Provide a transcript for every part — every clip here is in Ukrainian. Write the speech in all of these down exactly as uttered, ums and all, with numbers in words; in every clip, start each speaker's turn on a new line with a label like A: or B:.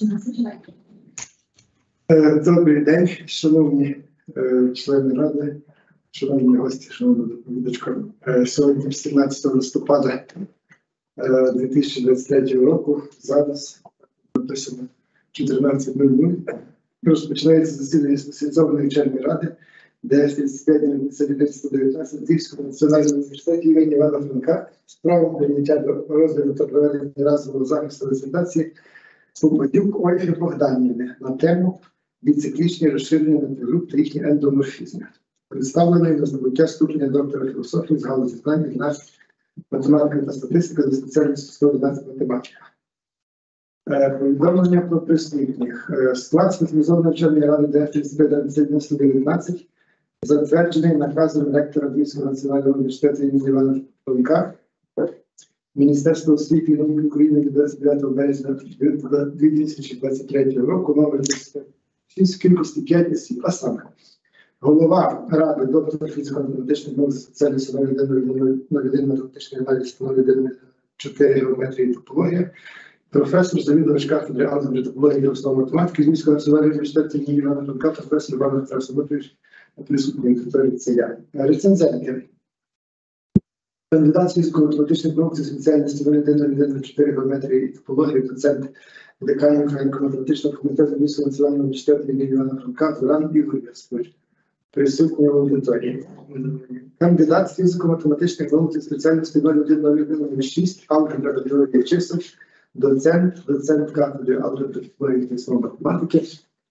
A: Добрий день, шановні члени ради, шановні гості, шановна доповідачка. Сьогодні, сімнадцятого листопада дві тисячі двадцять третього року, зараз написано чотирнадцять нуль нуль, розпочинається засідання спеціалізованої вченої ради дев'ять тридцять дев'ять Львівського національного університету імені Івана Франка з правом прийняття до розгляду та проведення разового захисту дисертації Попадюк Ольги Богданівни на тему біциклічні розширення напівгруп та їхні ендоморфізми, представленої на здобуття ступеня доктора філософії з галузі знань від нас математика та статистика за спеціальністю сто одинадцять математика. Повідомлення про присутніх. Склад спеціалізованої вченої ради дев'ять тридцять дев'ять затверджений наказом ректора Львівського національного університету імені Івана Франка, Міністерство освіти і науки України від двадцять дев'ятого березня дві тисячі двадцять третього року, номер шість, кількості п'ять осіб, а саме голова ради, доктор фізико-математичних наук, спеціальність нуль один математичний аналіз, нуль один чотири геометрії і топологія, професор, завідувач кафедри алгебри, топології і основ математики Львівського національного університету імені Івана Франка, професор Іван Тарас Олексійович, присутній аудиторії це я. Рецензенти. Кандидат фізико-математичних наук за спеціальністю нуль один чотири геометрії і топології, доцент декан математичного комітету Львівського національного університету імені Івана Франка, Туран Ігор Яскович, присутній в аудиторії. Кандидат фізико-математичних наук за спеціальністю нуль один шість алгебра біології чисел, доцент, доцент кафедри алгебри топології і основ математики,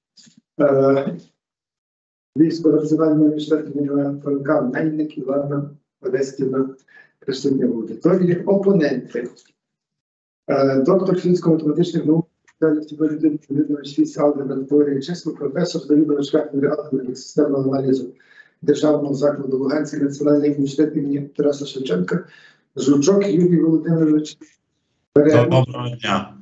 A: Львівського національного університету імені Івана Франка, Мельник Івана Одеськівна, присутня в аудиторії. Опоненти. Доктор фізико-математичних наук, шість алгебра топології чисел, професор, завідувач кафедри алгебри та системного аналізу Державного закладу Луганський національний університет імені Тараса Шевченка, Жучок Юрій Володимирович.
B: Доброго дня.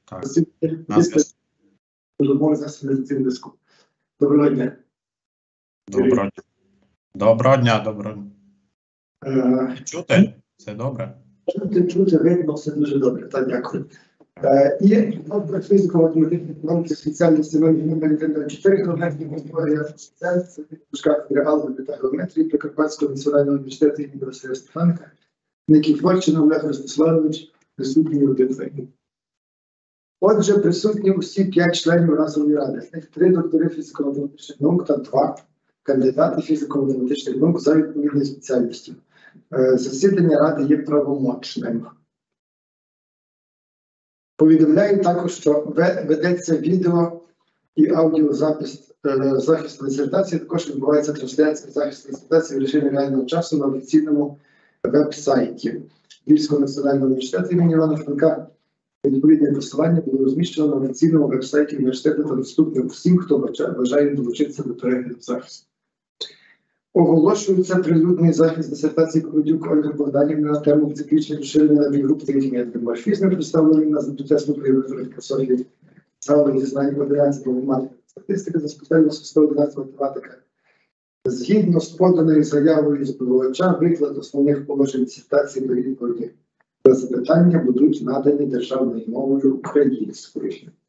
A: Доброго дня.
B: Доброго дня. Доброго дня, доброго дня.
A: Е,
B: Чути? Все добре?
A: Чути, чути, видно, все дуже добре. Так, дякую. Е, і доктор фізико-математичних наук за спеціальністю номер чотири геометрії історія кафедри алгебри та геометрії Прикарпатського національного університету імені Василя Стефаника, Никіфорчина Олег Ростиславович, присутній у аудиторії. Отже, присутні усі п'ять членів разової ради. З них три доктори фізико-математичних наук та два кандидати фізико-математичних наук за відповідною спеціальністю. Засідання ради є правомочним. Повідомляю також, що ведеться відео і аудіозапис захисту дисертації, також відбувається трансляція захисту дисертації в режимі реального часу на офіційному веб-сайті Львівського національного університету імені Івана Франка. Відповідне посилання було розміщено на офіційному веб-сайті університету та доступне всім, хто бажає долучитися до перегляду захисту. Оголошується прилюдний захист дисертації Попадюк Ольги Богданівни на тему циклічних розширення напівгруп та їхні ендоморфізми, представлений на здобуття ступеня доктора філософії з галузі знань одинадцять математики та статистики за спеціальністю сто одинадцять математика. Згідно з поданою заявою здобувача, виклад основних положень дисертації до відповіді на запитання будуть надані державною мовою українською.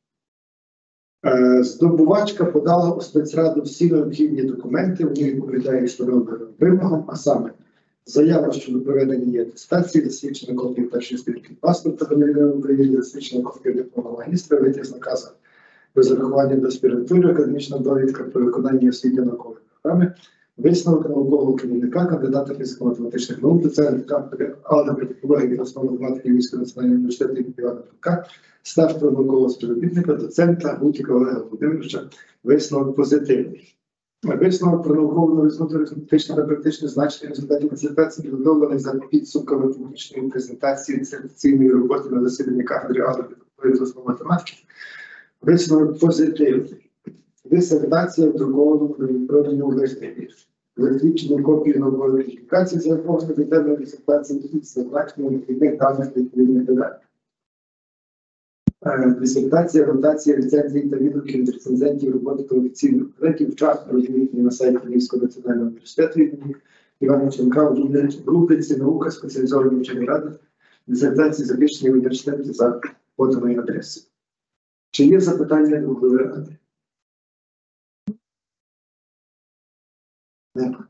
A: Здобувачка подала у спецраду всі необхідні документи, вони відповідають встановленим вимогам, а саме заява щодо проведення її атестації, засвідчена копія першої сторінки паспорта громадянина України, засвідчена копія диплому магістра, витяг з наказу про зарахування до аспірантури, академічна довідка про виконання освітньо-наукової програми, висновок наукового керівника, кандидата фізико-математичних наук, доцент кафедри алгебри, топології і основ математики Львівського національного університету імені Івана Франка, стаж наукового співробітника, доцента Гутіка Олега Володимировича, висновок позитивний. Висновок про наукову новизну, теоретичне та практичне значення результатів дисертації, підготовлений за підсумками публічної презентації дисертаційної роботи на засіданні кафедри алгебри та основ математики. Висновок позитивний. Дисертація в друкованому електронному вигляді. Засвідчені копії наукової кваліфікації за якого детальної дисертації і зазначення відповідних даних відповідних додань. Дисертація, ротація, рецензії та відгуки від рецензентів роботи та офіційних проєктів вчасно розміщені на сайті Львівського національного університету імені Івана Франка в рубриці «Наука» спеціалізованої вчені ради. Дисертації захищені в університеті за поданою адресою. Чи є запитання до голови ради? Нема.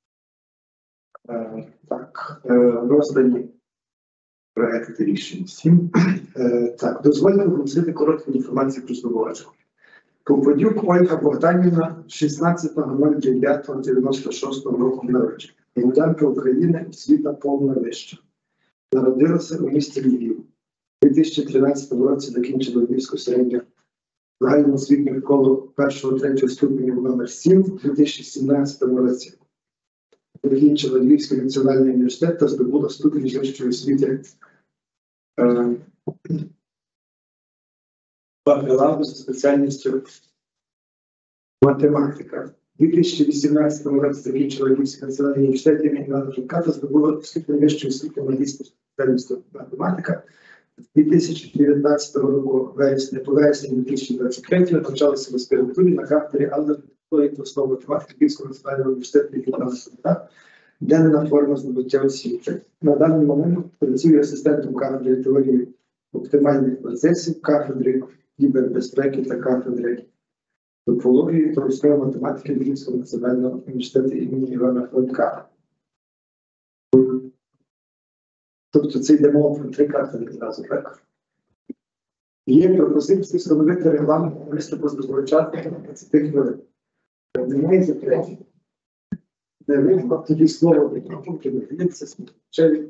A: Е, так, е, роздані проекти рішень всім. Е, так, дозвольте оголосити коротку інформацію про здобувачку. Попадюк Ольга Богданівна, шістнадцятого дев'ятого дев'яносто шостого року народження. Громадянка України, освіта повна вища. Народилася у місті Львів. У дві тисячі тринадцятому році закінчила Львівську середню загальноосвітню школу першого-третього ступеню номер сім. У дві тисячі сімнадцятому році закінчила Львівський національний університет та здобула ступінь вищої освіти е, бакалавру за спеціальністю математика. У дві тисячі вісімнадцятому році закінчила Львівський національний університет імені Івана Франка та здобула ступінь вищої освіти магістра спеціальністю математика. дві тисячі дев'ятнадцятого року вересня, по вересні дві тисячі двадцять третього навчалася в аспірантурі на кафедрі алгебри та основ математики Львівського національного університету імені Івана Франка. Денна форма здобуття освіти. На даний момент працює асистентом кафедри теорії оптимальних процесів, кафедри кібербезпеки та кафедри топології та основи математики Львівського національного університету імені Івана Франка. Тобто це йде мова про три кафедри зразу, так? Є пропозиції встановити регламент виступу здобувача двадцять хвилин. Немає запитань? Не вийшло, тоді слово відповідь, виділиться спочатку.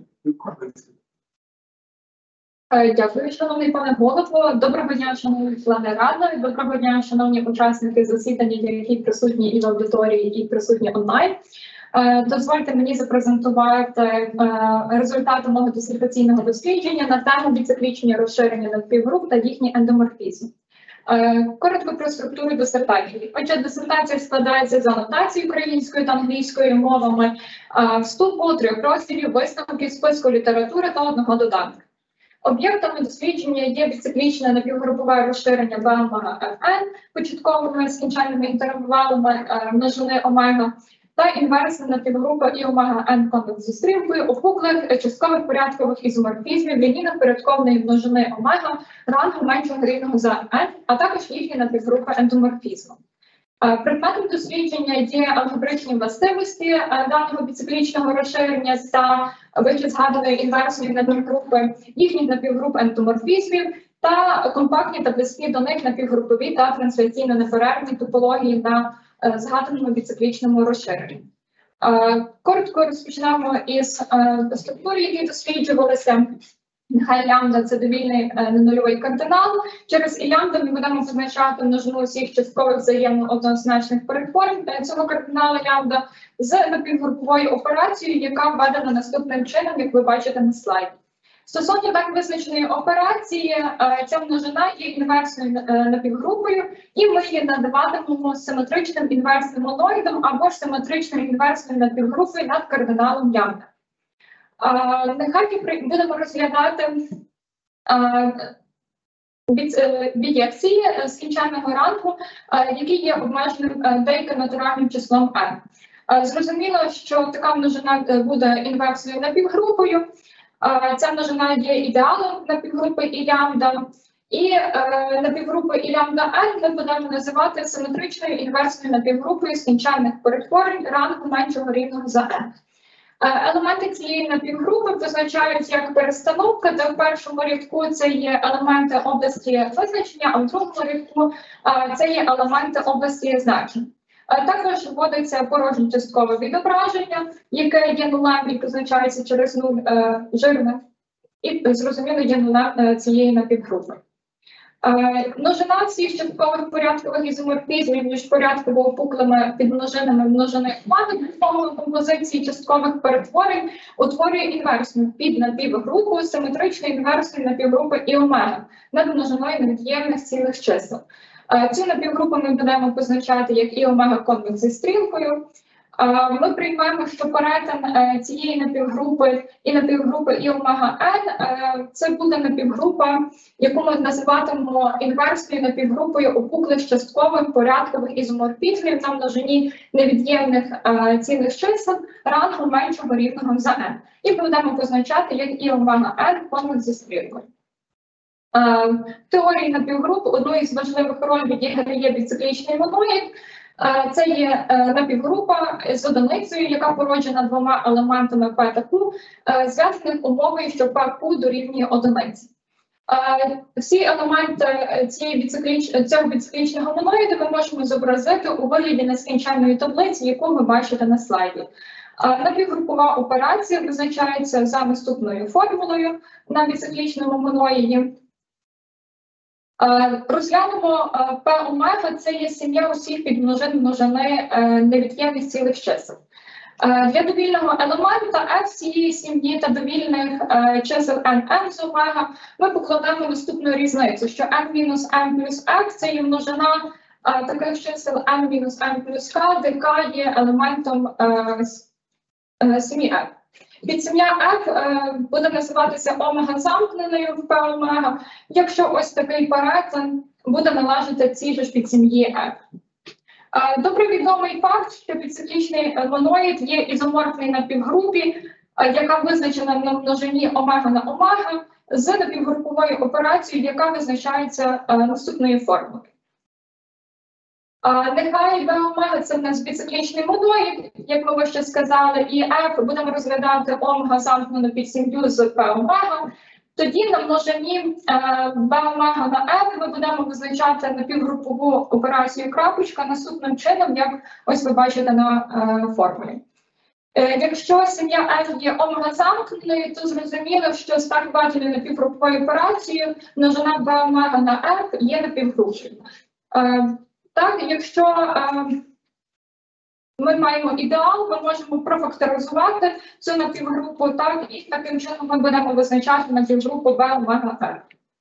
C: Дякую, шановний пане голово. Доброго дня, шановні члени ради. Доброго дня, шановні учасники засідання, які присутні і в аудиторії, і присутні онлайн. Дозвольте мені запрезентувати результати мого дисертаційного дослідження на тему біциклічні розширення надпівгруп та їхній ендоморфізм. Коротко про структуру дисертації. Отже, дисертація складається з анотації українською та англійською мовами, вступу, трьох розділів, висновків, списку літератури та одного додатка. Об'єктами дослідження є біциклічне напівгрупове розширення Б-омега-Фн, початковими скінчальними інтервалами множини омега, та інверсна напівгрупа і омега-Н конвекс зі стримкою опуклих часткових порядкових ізоморфізмів лінійно-порядковної множини омега рангу меншого рівного за N, а також їхні напівгрупи ендоморфізму. Предметом дослідження є алгебричні властивості даного біциклічного розширення та вище згаданої інверсної напівгрупи, їхніх напівгруп ендоморфізмів та компактні та близькі до них напівгрупові та трансляційно неперервні топології на згаданому біциклічному розширенні. Коротко розпочнемо із структури, які досліджувалися. Нехай лямбда – це довільний ненульовий кардинал. Через і лямбда ми будемо позначати множину усіх часткових взаємно однозначних перетворень цього кардинала лямбда з напівгруповою операцією, яка введена наступним чином, як ви бачите на слайді. Стосовно так визначеної операції, ця множина є інверсною напівгрупою, і ми її надаватимемо симетричним інверсним моноїдом або ж симетричною інверсною напівгрупою над кардиналом лямбда. Нехай будемо розглядати бієкції скінчального рангу, які є обмеженим деяким натуральним числом n. Зрозуміло, що така множина буде інверсною напівгрупою. Ця множина є ідеалом напівгрупи і лямбда, і е, напівгрупи і лямбда n ми будемо називати симетричною інверсною напівгрупою скінчальних перетворень рангу меншого рівного за n. Е, елементи цієї напівгрупи позначають як перестановка, де в першому рядку це є елементи області визначення, а в другому рядку е, це є елементи області значень. Також вводиться порожнє часткове відображення, яке є нулем і позначається через нуль е, жирне, і зрозуміло є нулем е, цієї напівгрупи. Е, множина всіх часткових порядкових ізоморфізмів між порядково опуклими підмножинами множини омеги в композиції часткових перетворень утворює інверсну піднапівгрупу симетричної інверсної напівгрупи і омега над множиною невід'ємних цілих чисел. Цю напівгрупу ми будемо позначати як і омега конвекс зі стрілкою. Ми приймемо, що перетин цієї напівгрупи і напівгрупи і омега n – це буде напівгрупа, яку ми називатимемо інверсною напівгрупою опуклих часткових порядкових ізоморфізмів на множині невід'ємних цілих чисел рангу меншого рівного за n. І будемо позначати як і омега n конвекс зі стрілкою. В теорії напівгруп одною із важливих ролей відіграє біциклічний моноїд. Це є напівгрупа з одиницею, яка породжена двома елементами P та Q, зв'язаних умовою, що P Q дорівнює одиниці. Всі елементи цієї біцикліч... цього біциклічного моноїду ми можемо зобразити у вигляді нескінченної таблиці, яку ви бачите на слайді. Напівгрупова операція визначається за наступною формулою на біциклічному моноїді. Розглянемо P омега, це є сім'я усіх підмножин множини невід'ємних цілих чисел. Для довільного елемента f цієї сім'ї та довільних чисел nm з омега ми покладемо наступну різницю, що n мінус m плюс f це є множина таких чисел n мінус m плюс k, де k є елементом сім'ї f. Підсім'я f буде називатися омега замкненою в P омега, якщо ось такий перетин буде належати цій же ж підсім'ї f. Добре відомий факт, що біциклічний моноїд є ізоморфний на півгрупі, яка визначена на множині омега на омега, з напівгруповою операцією, яка визначається наступною формулою. Нехай P омега це в нас біциклічний моноїд, як ми вище сказали, і f будемо розглядати омега замкнену під сім'ю з P омега. Тоді на множині P омега на f ми будемо визначати напівгрупову операцію крапочка наступним чином, як ось ви бачите на е, формулі. Е, якщо сім'я f є омега замкненою, то зрозуміло, що з так баченою напівгруповою операцією множина P омега на f є напівгрупою. Е, так, якщо е, ми маємо ідеал, ми можемо профакторизувати цю напівгрупу, так, і таким чином ми будемо визначати напівгрупу P омега f.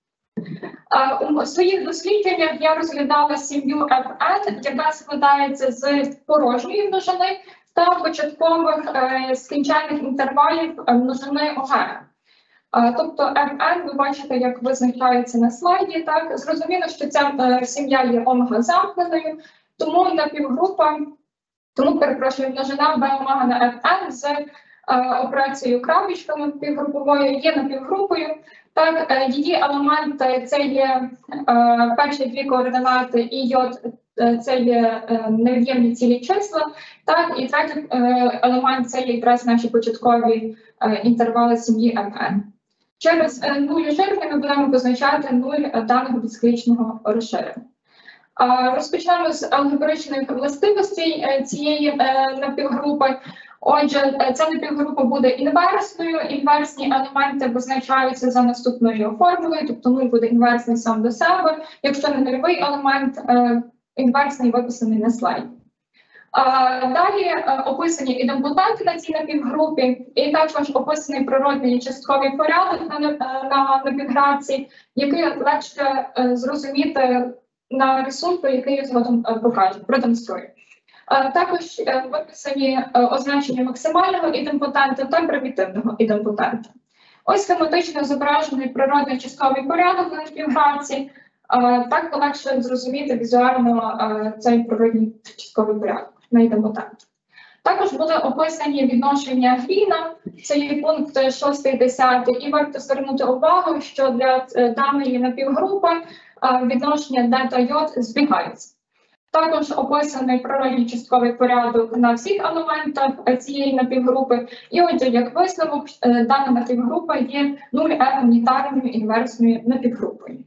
C: У своїх дослідженнях я розглядала сім'ю F N, яка складається з порожньої множини та початкових е, скінчальних інтервалів множини омега. Тобто F N, ви бачите, як визначається на слайді. Так, зрозуміло, що ця е, сім'я є омега замкненою, тому напівгрупа, тому, перепрошую, множина B омега на F N з е, операцією крапочками півгруповою є напівгрупою. Так, е, її елементи це є е, перші дві координати, і йод е, це є е, невід'ємні цілі числа. Так, і третій е, елемент це є якраз наші початкові е, інтервали сім'ї F N. Через е, нуль жирки ми будемо позначати нуль даного біциклічного розширення. Е, розпочнемо з алгебричних властивостей е, цієї е, напівгрупи. Отже, ця напівгрупа буде інверсною. Інверсні елементи визначаються за наступною формулою, тобто нуль буде інверсний сам до себе, якщо не нульовий елемент, е, інверсний виписаний на слайді. Е, далі е, описані ідемпотенти на цій напівгрупі, і також описаний природний частковий порядок на, на напівграфці, який легше е, зрозуміти на рисунку, який я згодом е, покажу, продемонструю. Також виписані означення максимального ідемпотента та примітивного ідемпотента. Ось схематично зображений природний частковий порядок на напівграфці. Так легше зрозуміти візуально цей природний частковий порядок на ідемпотент. Також були описані відношення Гріна, це є пункт шостий десятий, і варто звернути увагу, що для даної напівгрупи відношення Д та йод збігаються. Також описаний природній частковий порядок на всіх елементах цієї напівгрупи. І отже, як висновок, дана напівгрупа є нуль-F-унітарною інверсною напівгрупою.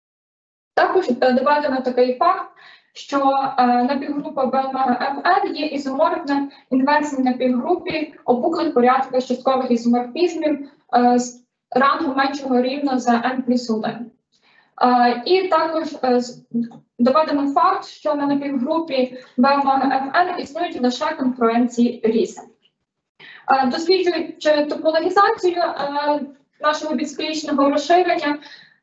C: Також доведено такий факт, що напівгрупа P омега F N є ізоморфна інверсній напівгрупі опуклих порядків часткових ізоморфізмів з рангу меншого рівно за n плюс один. Uh, і також uh, доведено факт, що на напівгрупі P омега F N існують лише конфлюенції різних. Uh, досліджуючи топологізацію uh, нашого біциклічного розширення,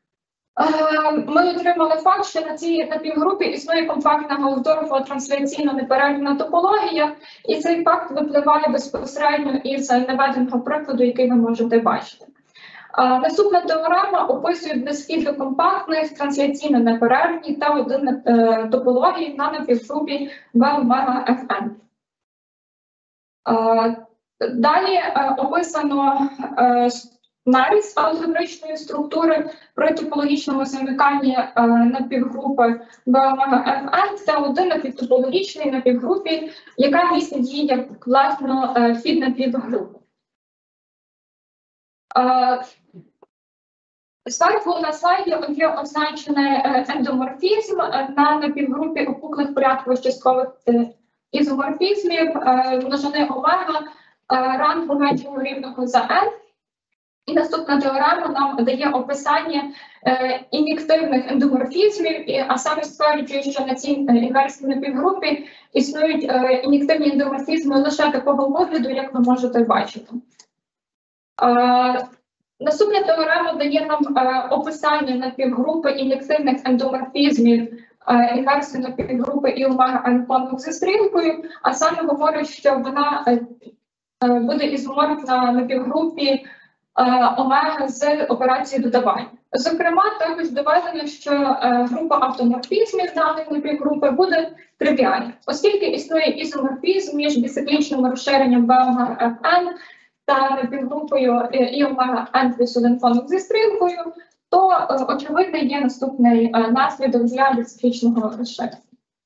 C: uh, ми отримали факт, що на цій напівгрупі існує компактна Гаусдорфова трансляційно неперервна топологія, і цей факт випливає безпосередньо із наведеного прикладу, який ви можете бачити. Uh, наступна теорема описує безхідно компактних, трансляційно неперервні та один uh, топології на напівгрупі P омега F N. Uh, далі uh, описано uh, наріз алгебричної структури при топологічному замиканні е, напівгрупи Б омега Фн та один напівтопологічний напівгрупі, яка містить її як власну е, піднапівгрупу. Е, Зверху на слайді є означений е, ендоморфізм е, на напівгрупі опуклих порядкових часткових е, ізоморфізмів е, множини омега е, рангу меншого рівного за n. І наступна теорема нам дає описання е, ін'єктивних ендоморфізмів, і, а саме стверджує, що на цій е, інверсній напівгрупі існують е, ін'єктивні ендоморфізми лише такого вигляду, як ви можете бачити. Е, наступна теорема дає нам е, описання напівгрупи ін'єктивних ендоморфізмів е, інверсної напівгрупи і омега n зі стрілкою, а саме говорить, що вона е, е, буде ізоморфна напівгрупі омега з операції додавання. Зокрема, також доведено, що е, група автоморфізмів даної напівгрупи буде тривіальна, оскільки існує ізоморфізм між біциклічним розширенням Б омега Fn та напівгрупою і омега n плюс один фоном зі стрілкою, то е, очевидний є наступний е, наслідок для біциклічного розширення.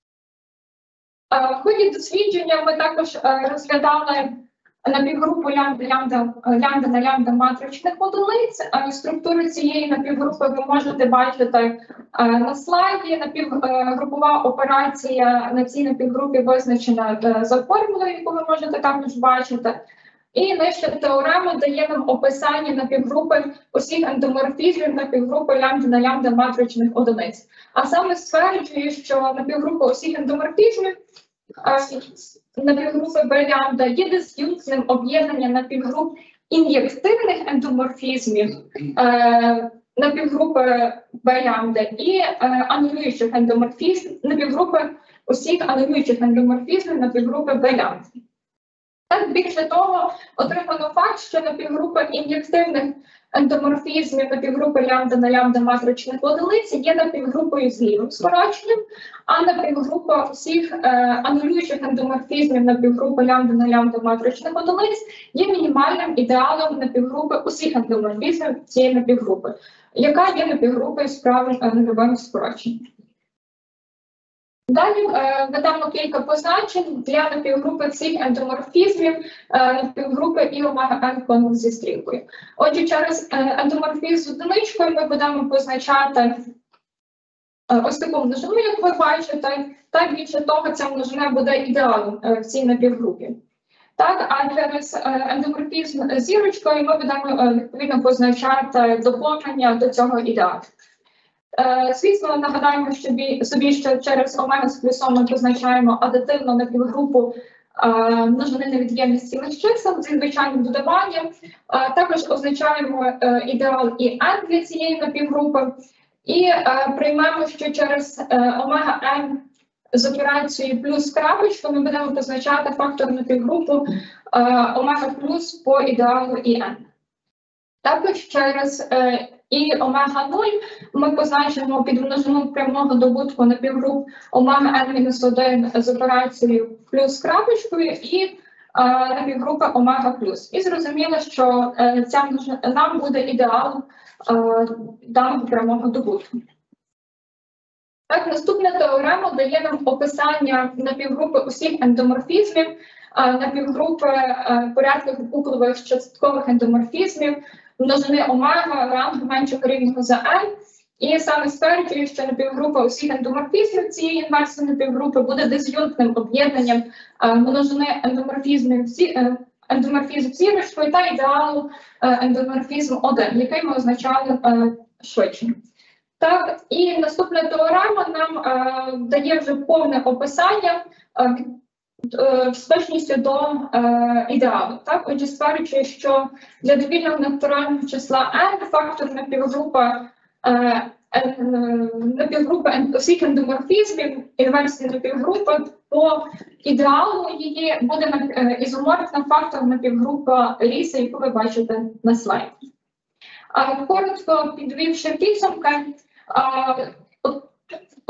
C: Е, в ході дослідження ми також е, розглядали напівгрупу лямбда, лямбда на лямбда матричних одиниць. Структуру цієї напівгрупи ви можете бачити на слайді. Напівгрупова операція на цій напівгрупі визначена за формулою, яку ви можете також бачити. І нижча теорема дає нам описання напівгрупи усіх ендоморфізмів напівгрупи лямбда на лямбда матричних одиниць. А саме стверджує, що напівгрупа усіх ендоморфізмів напівгрупи Б лямбда є дис'юнкцним об'єднанням напівгруп ін'єктивних ендоморфізмів е, напівгрупи Б лямбда і е, анулюючих ендоморфізмів, напівгрупи усіх анулюючих ендоморфізмів напівгрупи Б лямбда. Так, більше того, отримано факт, що напівгрупа ін'єктивних ендоморфізмів напівгрупи лямбда на лямбда матричних одиниць є напівгрупою з лівим скороченням, а напівгрупа всіх е, анулюючих ендоморфізмів напівгрупи лямбда на лямбда матричних одиниць є мінімальним ідеалом напівгрупи усіх ендоморфізмів цієї напівгрупи, яка є напівгрупою з правим е, нульовим скороченням. Далі е, ведемо кілька позначень для напівгрупи всіх ендоморфізмів е, напівгрупи і омега n зі стрілкою. Отже, через е, ендоморфізм з одиничкою ми будемо позначати е, ось таку множину, як ви бачите, так більше того, ця множина буде ідеалом е, в цій напівгрупі. Так, а через е, ендоморфізм з зірочкою ми будемо е, відповідно позначати доповнення до цього ідеалу. Е, звісно, нагадаємо що бі, собі, що через омега з плюсом ми позначаємо адитивну напівгрупу е, множини невід'ємних цілих чисел зі звичайним додаванням. Е, також означаємо е, ідеал і n для цієї напівгрупи. І е, приймемо, що через е, омега n з операцією плюс крапочку ми будемо позначати фактор напівгрупу е, омега плюс по ідеалу і n. Також через е, і омега нуль ми позначимо під множину прямого добутку напівгруп омега n-один з операцією плюс крапочкою і е, напівгрупа омега плюс. І зрозуміло, що е, ця множина нам буде ідеалом е, даного прямого добутку. Так, наступна теорема дає нам описання напівгрупи усіх ендоморфізмів, е, напівгрупи е, порядкових опуклових часткових ендоморфізмів, множини омега рангу меншого рівного за n, і саме стверджує, що напівгрупа усіх ендоморфізмів цієї інверсної напівгрупи буде дис'юнктним об'єднанням е, множини ендоморфізмів е, ендоморфізм зірочкою та ідеалу е, ендоморфізм один, який ми означали е, швидше. Так, і наступна теорема нам е, дає вже повне описання е, з точністю до е, ідеалу. Так? Отже, стверджує, що для довільного натурального числа n фактор напівгрупа е, е, напівгрупи усіх ендоморфізмів, інверсії напівгрупи по ідеалу її буде е, ізоморфна фактор напівгрупа ліса, яку ви бачите на слайді. Е, коротко підвівши підсумки, е,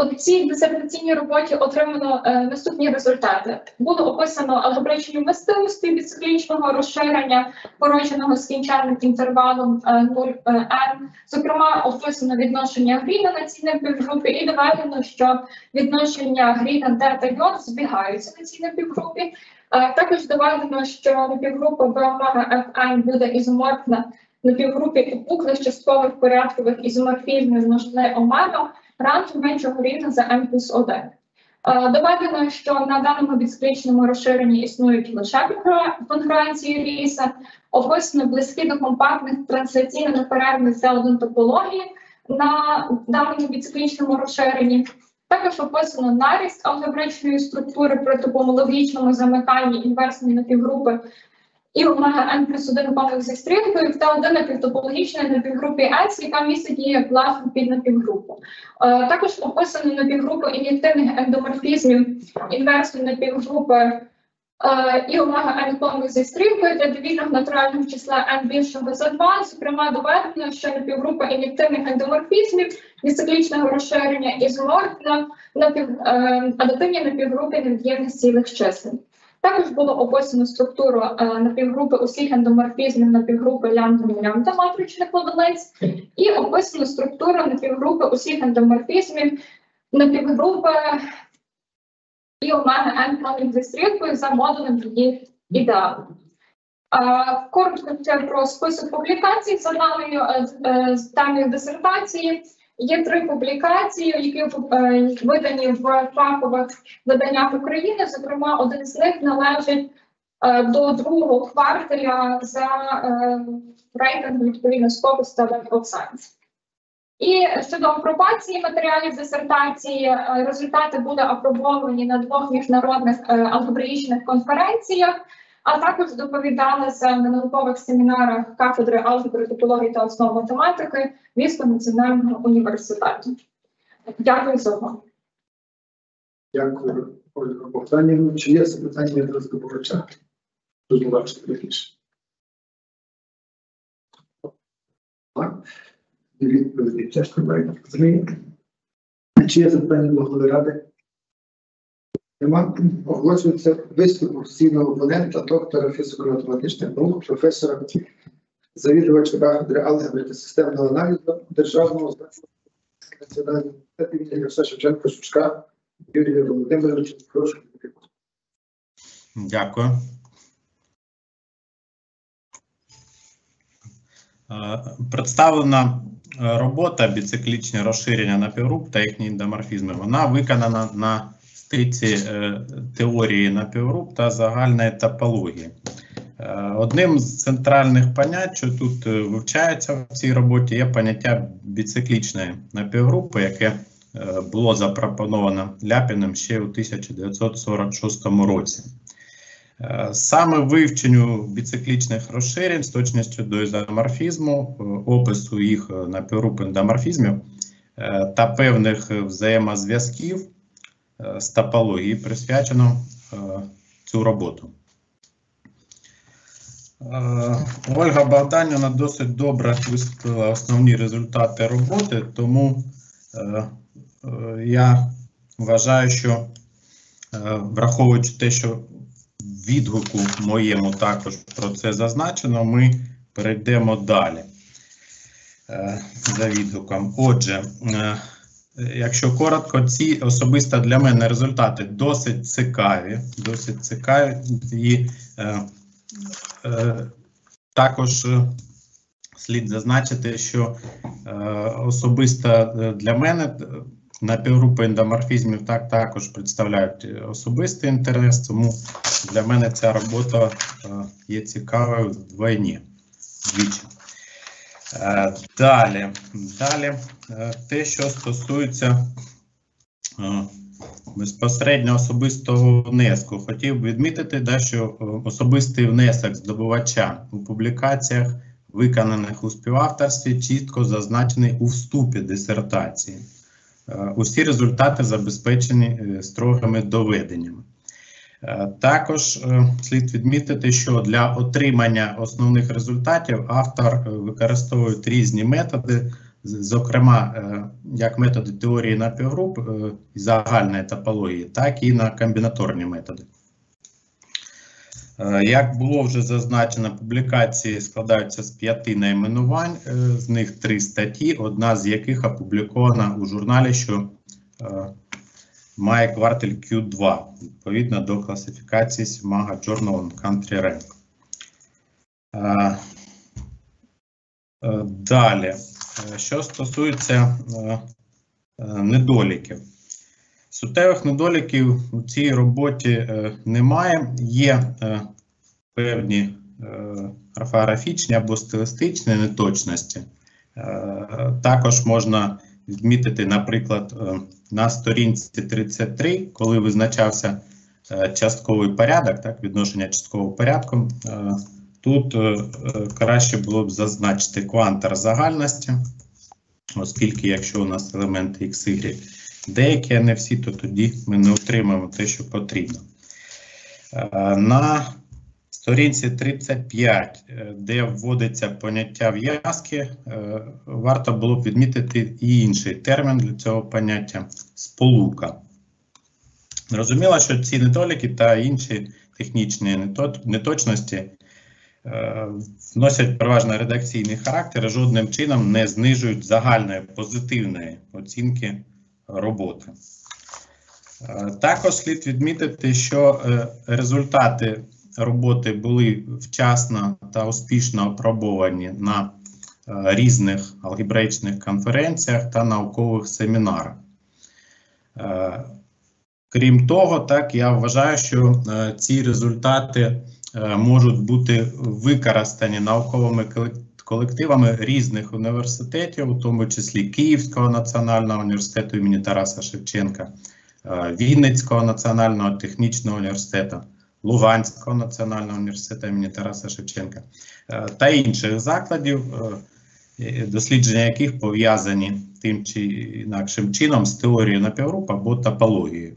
C: У цій дисертаційній роботі отримано е, наступні результати. Було описано алгебричні властивості біциклічного розширення, породженого скінченним інтервалом е, нуль n. Зокрема, описано відношення Гріна на цій напівгрупі і доведено, що відношення Гріна, Д та Йон збігаються на цій напівгрупі. Е, також доведено, що напівгрупа B омега Fn буде ізоморфна напівгрупі купуклих часткових порядкових ізоморфізмів множини омега рангу меншого рівня за n плюс один. Доведено, що на даному біциклічному розширенні існують лише конгруенції Ріса, описано близькі до компактних трансляційно неперервних Т один топології на даному біциклічному розширенні. Також описано наріст алгебричної структури при топомологічному замиканні інверсної напівгрупи і омега n плюс один комах зі стрілкою в Т один напівтопологічної напівгрупі S, яка містить її як власну піднапівгрупу. Е, також описано напівгрупу ін'єктивних ендоморфізмів інверсної напівгрупи е, і омега n комах зі стрілкою для довільного натурального числа n більшого за два. Зокрема, доведено, що напівгрупа ін'єктивних ендоморфізмів біциклічного розширення ізоморфна напів, е, адативні напівгрупи невід'ємних цілих чисел. Також було описано структуру е, напівгрупи усіх ендоморфізмів напівгрупи лямбда-лямбда матричних одиниць і описано структуру напівгрупи усіх ендоморфізмів напівгрупи і омега n комах зі стрілкою за модулем її ідеалу. Е, коротко про список публікацій за даною е, даної дисертації. Є три публікації, які е, видані в фахових виданнях України. Зокрема, один з них належить е, до другого кварталя за е, рейтингом відповідно Scopus та Web of Science. І щодо апробації матеріалів дисертації, е, результати були апробовані на двох міжнародних е, алгебраїчних конференціях, а також доповідалися на наукових семінарах кафедри алгебри, топології та основ математики Львівського національного університету. Дякую за увагу.
A: Дякую, Ольга Богданівна. Чи є запитання до здобувача? Дуже важко більше. Так. Відповіді теж треба розуміти. Чи є запитання до голови ради? Нема. Оголошується виступ офіційного опонента, доктора фізико-математичних наук, професора, завідувача кафедри алгебри та системного аналізу Державного національного університету імені Тараса Шевченка Шучка Юрія Володимировича. Прошу.
B: Дякую. Представлена робота «Біциклічні розширення напівгруп та їхні ендоморфізми». Вона виконана на стиці теорії напівгруп та загальної топології. Одним з центральних понять, що тут вивчається в цій роботі, є поняття біциклічної напівгрупи, яке було запропоновано Ляпіним ще у тисяча дев'ятсот сорок шостому році. Саме вивченню біциклічних розширень з точністю до ізоморфізму, опису їх напівгруп ендоморфізмів та певних взаємозв'язків з топології присвячено цю роботу. Ольга Богданівна досить добре висвітлила основні результати роботи, тому я вважаю, що враховуючи те, що в відгуку моєму також про це зазначено, ми перейдемо далі за відгуком. Отже, якщо коротко, ці особисто для мене результати досить цікаві, досить цікаві і е, е, також слід зазначити, що е, особисто для мене напівгрупи ендоморфізмів так також представляють особистий інтерес, тому для мене ця робота е, є цікавою вдвойні, двічі. Е, далі, далі е, те, що стосується е, безпосередньо особистого внеску. Хотів відмітити, да, що особистий внесок здобувача у публікаціях, виконаних у співавторстві, чітко зазначений у вступі дисертації. Усі результати забезпечені строгими доведеннями. Також слід відмітити, що для отримання основних результатів автор використовує різні методи, зокрема, як методи теорії напівгруп і загальної топології, так і на комбінаторні методи. Як було вже зазначено, публікації складаються з п'яти найменувань, з них три статті, одна з яких опублікована у журналі, що має квартель кью два, відповідно до класифікації Simaga Journal on Country Rank. Далі, що стосується недоліків. Суттєвих недоліків у цій роботі немає, є певні орфографічні або стилістичні неточності. Також можна відмітити, наприклад, на сторінці тридцять три, коли визначався частковий порядок, так, відношення часткового порядку, тут краще було б зазначити квантар загальності, оскільки якщо у нас елементи ікс, ігрек деякі, а не всі, то тоді ми не отримаємо те, що потрібно. На сторінці тридцять п'ять, де вводиться поняття в'язки, варто було б відмітити і інший термін для цього поняття – сполука. Зрозуміло, що ці недоліки та інші технічні неточності вносять переважно редакційний характер і жодним чином не знижують загальної позитивної оцінки роботи. Також слід відмітити, що результати роботи були вчасно та успішно опробовані на різних алгебраїчних конференціях та наукових семінарах. Крім того, так, я вважаю, що ці результати можуть бути використані науковими колективами різних університетів, у тому числі Київського національного університету імені Тараса Шевченка, Вінницького національного технічного університету, Луганського національного університету імені Тараса Шевченка та інших закладів, дослідження яких пов'язані тим чи інакшим чином з теорією напівгруп або топологією.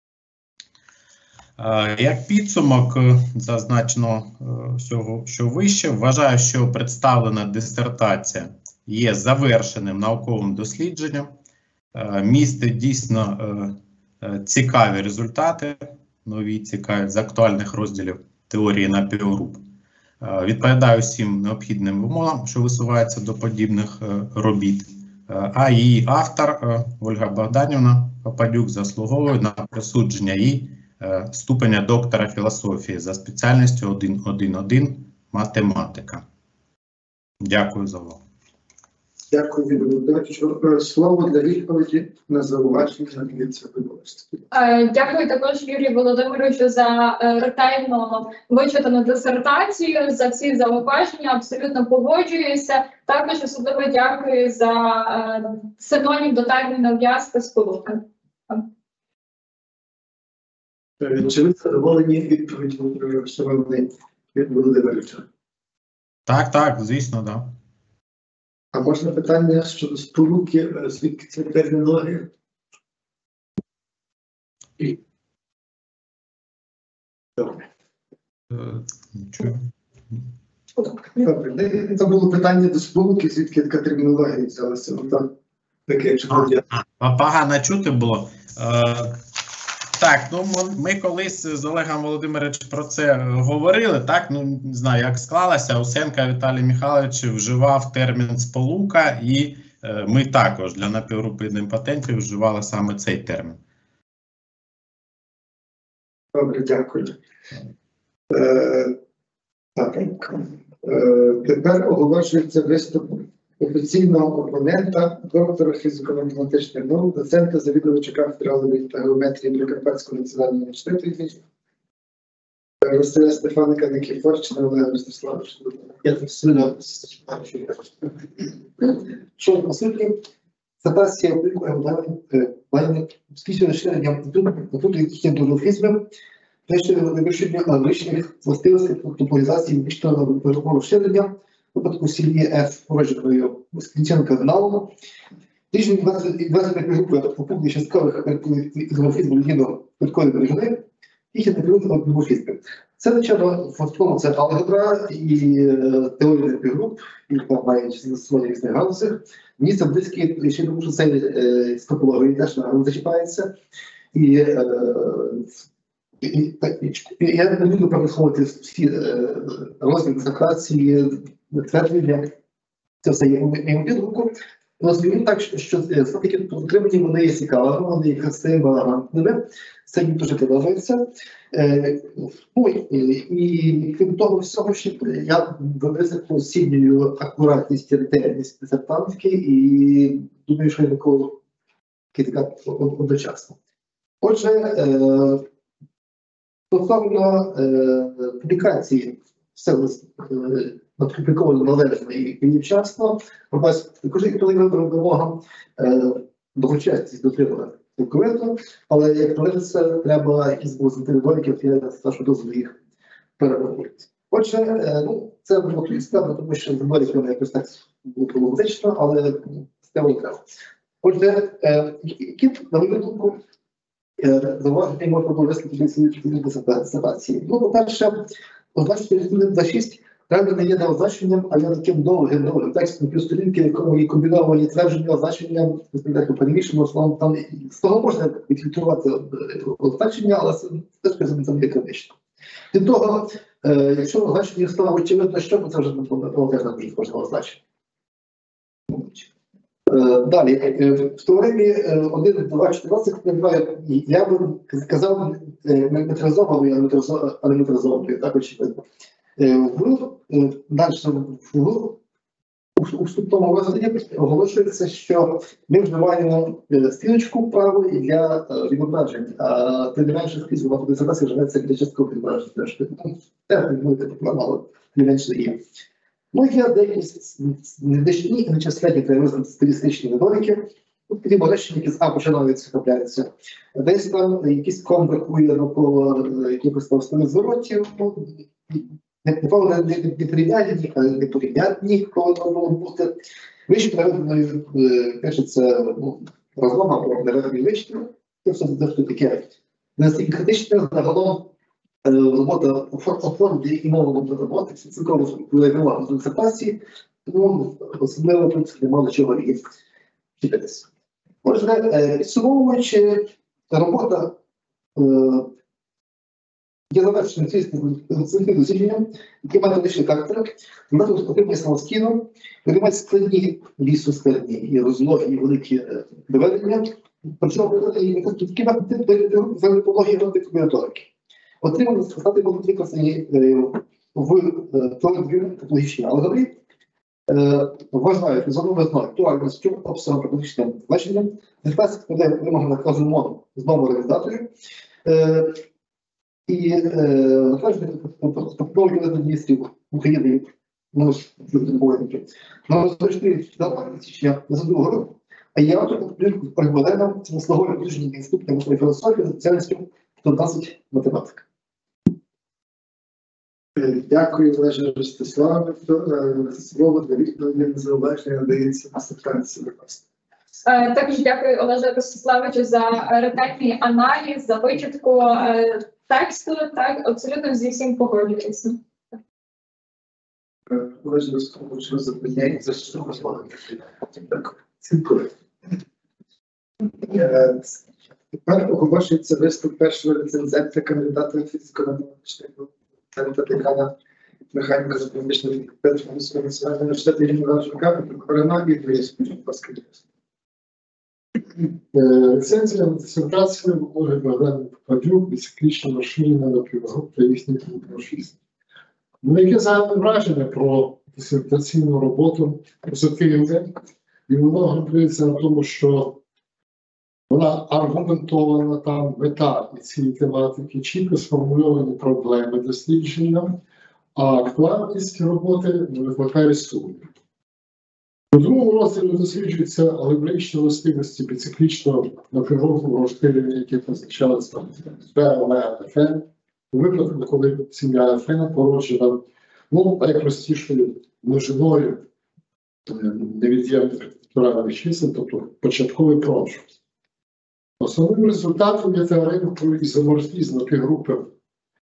B: Як підсумок зазначеного всього, що вище, вважаю, що представлена дисертація є завершеним науковим дослідженням, містить дійсно цікаві результати, нові цікаві з актуальних розділів теорії напівгруп. Відповідає всім необхідним вимогам, що висуваються до подібних робіт, а її автор Ольга Богданівна Попадюк заслуговує на присудження їй ступеня доктора філософії за спеціальністю один один один математика. Дякую за увагу.
A: Дякую, Юрій Володимирович. Слово для відповіді на зауваження надається виборцю.
C: Дякую також, Юрію Володимировичу, за ретельно вичитану дисертацію, за всі зауваження, абсолютно погоджуюся. Також особливо дякую за синонім до терміну в'язка сполука.
A: Чи ви задоволені відповідь шановний Володимировича?
B: Так, так, звісно, так. Да.
A: А можна питання щодо сполуки, звідки це термінологія? Добре.
B: Нічого.
A: Добре. Це було питання до сполуки, звідки така термінологія взялася. Таке чудове.
B: Погано чути було. Так, ну ми колись з Олегом Володимировичем про це говорили, так, ну не знаю, як склалося, Усенко Віталій Михайлович вживав термін сполука, і е, ми також для напівгрупи ідемпотентів вживали саме цей термін.
A: Добре, дякую. Е, так, е, тепер оголошується виступ офіційного опонента, доктора фізико-математичних наук, доцента, завідувача кафедри алгебри та геометрії Прикарпатського національного університету Василя Стефаника Никифорчина Олега Ростиславовича.
D: Я сильно що наслідки ситуація плані скільки розширення тут їхні дозофізми, те, вивищення вищих властивостей топологізації вищого розширення, випадку сім'ї F породженою Скінченка Гналова. Рішення двадцять п'ять групи попутних часткових ізоморфізму лінійно-квиткової бережини, їх є неприводно ізоморфізми. Це начало, в основному це алгебра і теорія напівгруп, їх там мають застосування різних галузях. Мені це близькі, ще тому що це е, з топології теж не зачіпається. І, е, і, і, і я не буду перераховувати всі е, розділи дисертації, твердження, це все є в моєму відгуку. Розповім так, що все-таки отримані вони є цікавими, вони є красивими, елегантними. Це мені дуже подобається. Е, ну, і, і крім того всього, що я високо оцінюю акуратність і ретельність дисертантки і думаю, що я такого така одночасно. Отже, е, стосовно е, публікації все е, опубліковано належно і вчасно, також відповідно вимогам довгочасність дотримана цілковито, але як говориться, треба якісь були недоліків, я старшу дозволу їх перерахувати. Отже, ну, це було складно, тому що недоліки вони якось так було проблематично, але з цього треба. Отже, які, на мою думку, зауваження можна було висловити свої дисертації. Ну, по-перше, означення за шість правда не є не означенням, а є таким довгим, довгим текстом півсторінки, в якому є комбіновані твердження, означення, перемішано, словом, там з того можна відфільтрувати означення, але це теж це не критично. Крім того, е, якщо означення слова очевидно, що, то це вже теж не дуже кожного означення. Е, далі, е, в теоремі один, два, чотирнадцять, я би казав метризованою, а не метризованою, так очевидно. В, далі, в, у вступному розгляді оголошується, що ми вживаємо стрілочку вправо і для відображень, а тим не менше скрізь вона дисертація живеться для часткового відображення. Теж не буде проблема, але не менше є. Ну, є деякі незначні і нечисленні для визнати стилістичні недоліки. Тоді речення, які з А починаються, трапляються. Десь там якийсь ком бракує навколо якихось там зворотів. Ніколи не непорівнянні, але непорівнянні, коли воно було бути. Вище наведеною пишеться ну, розлом або наведений вище. Це все завжди таке. Настільки критичне, загалом робота оформлює і мовно роботи, це цілком впливала на дисертації, тому особливо тут не мало чого і вчитися. Отже, підсумовуючи, робота є завершеним цим дослідженням, які мають лише характер, метод отримання самостійно, приймають складні лісоскладні і розлогі, і великі доведення, причому такі методи фармакології і комбінаторики. Отримані результати можуть використані в теорії алгебрі, вважають за визною актуальністю обсягом практичним значенням, дисертація складає вимоги наказу МОН з новою реалізаторів, і затвердження пропонують до міністрів України, ну, на розпочатку січня двадцятого року, а я оригінальна смисловою дослідження інституту мовної філософії за спеціальністю сто двадцять математика.
A: Дякую, Олеже Ростиславе. Слово для відповіді на зауваження надається дисертації.
C: Також дякую, Олеже Ростиславовичу, за ретельний аналіз, за вичитку тексту. Так, абсолютно зі всім погоджуюся.
A: Олеже Ростиславовичу, запитання за що розповідати. Так, цілком. Тепер оголошується виступ першого рецензента кандидата фізико-математичного центру декана механіка запоміжної Петрова національного університету імені Лаврика, Хорена і Львівської Паскалів.
E: Рецензія на дисертацію виконує Богдан Попадюк, циклічно розширена на півгруп та їхніх фашистів. Ну, яке загальне враження про дисертаційну роботу позитивне, і воно ґрунтується на тому, що вона аргументована, там мета і цілі тематики, чітко сформульовані проблеми дослідження, а актуальність роботи не викликає сумнівів. У другому розділі досліджуються алгебраїчні властивості бициклічного напівкругового розширення, яке позначалося сфера омега Фн, у випадку, коли сім'я Фн породжена ну, найпростішою множиною невід'ємних натуральних чисел, тобто початковий проміжок. Основним результатом є теорема про ізоморфізм напівгрупи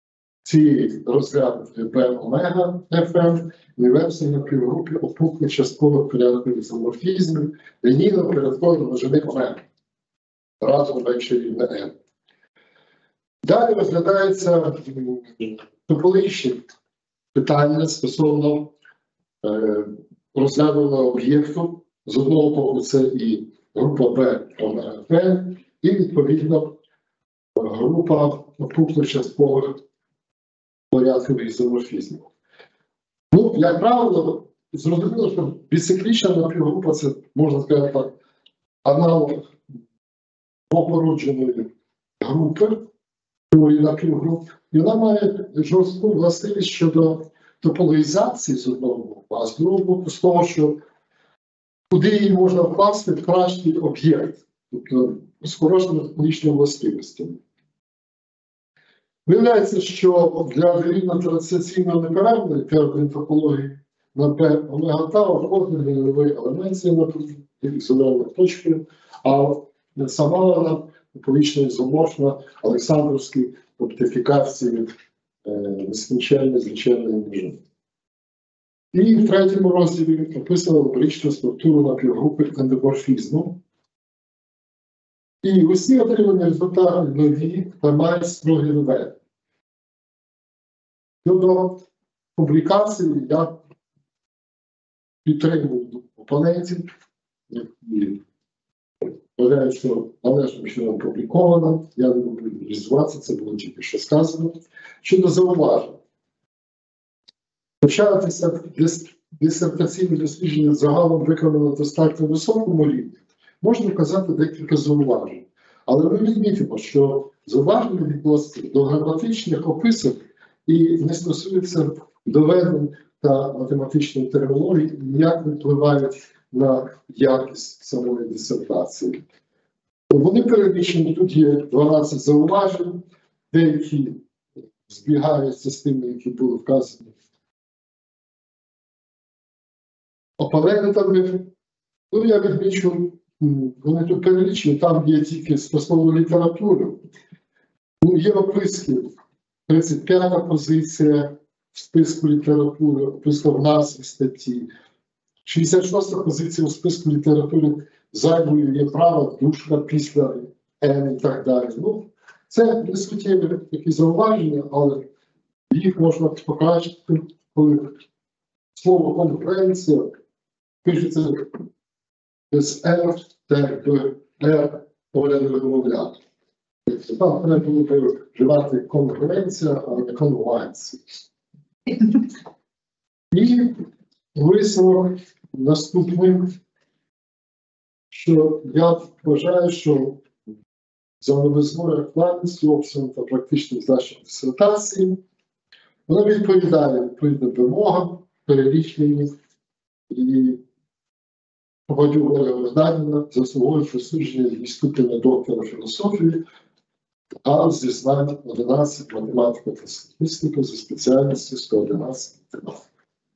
E: цієї розглянутої Б-омега еф ем інверсії на півгрупі опуклих часткових порядкових ізоморфізмів лінійно-порядкових множини омега разом менше рівня n. Далі розглядається топологічні питання стосовно е, розгляненого об'єкту. З одного боку це і група Б омега еф ем, і відповідно група опуклих часткових порядкових ізоморфізмів. Ну, як правило, зрозуміло, що біциклічна напівгрупа – це, можна сказати так, аналог породженої групи, теорії напівгруп, і вона має жорстку властивість щодо топологізації з одного боку, а з другого боку з того, що куди її можна вкласти в кращий об'єкт, тобто з хорошими топологічними властивостями. Виявляється, що для рівно-трансляційно неперервної теорії топології на П омега тау входить нульовий елемент цієї ізольованої точки, а сама вона топологічно ізоморфна Олександровській оптифікації е, нескінченної звичайної множини. І в третьому розділі описано алгоричну структуру напівгрупи ендоморфізму. І усі отримані результати нові та мають строгі доведення. Щодо публікації я підтримую опонентів, які вважають, що належним чином опубліковано. Я не буду реалізуватися, це було тільки що сказано. Щодо зауважень. Початися дисертаційне дослідження загалом виконано на достатньо високому рівні, можна вказати декілька зауважень. Але ми відмітимо, що зауваження відносяться до граматичних описок і не стосуються доведень та математичної термінології, ніяк не впливають на якість самої дисертації. Вони перелічені, тут є дванадцять зауважень, деякі збігаються з тими, які були вказані опонентами. Ну, я відмічу, вони тут перелічені, там є тільки стосовно літератури. Ну, є описки, тридцять п'ята позиція в списку літератури, описана в назві статті. шістдесят шоста позиція у списку літератури зайвою є право, дужка після Н і так далі. Ну, це не суттєві такі зауваження, але їх можна покращити, коли слово конкуренція пишеться з Р, Т, Б, Р, повинен вимовляти. Там треба було вживати конкуренція, а не конкуренція. І висновок наступний, що я вважаю, що за новизною актуальністю, обсягом та практичним значенням дисертації вона відповідає відповідним вимогам, перелічені і багатьох видання заслуговує присудження зі ступеня доктора філософії, а зі знань одинадцять математика та статистика за спеціальністю сто одинадцять математика.